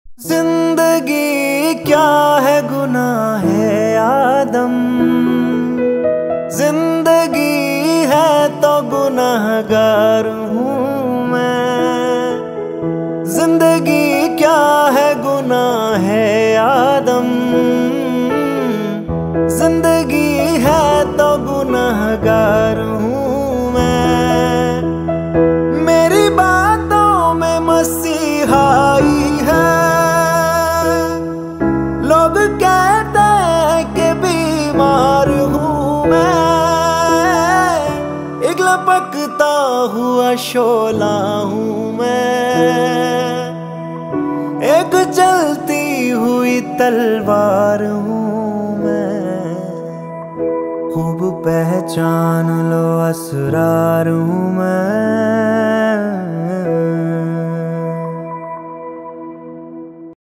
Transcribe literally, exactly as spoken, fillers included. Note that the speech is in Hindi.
जिंदगी क्या है गुनाह है आदम, जिंदगी है तो गुनाहगार हूँ मैं। जिंदगी क्या है गुनाह है आदम, जिंदगी है तो गुनाहगार हूँ मैं। मेरी बातों में मसीहाई है, लोग कहते हैं कि बीमार हूँ मैं। एक लपकता हुआ शोला हूँ मैं, एक जलती हुई तलवार हूँ मैं। खूब पहचान लो असरार हूँ मैं।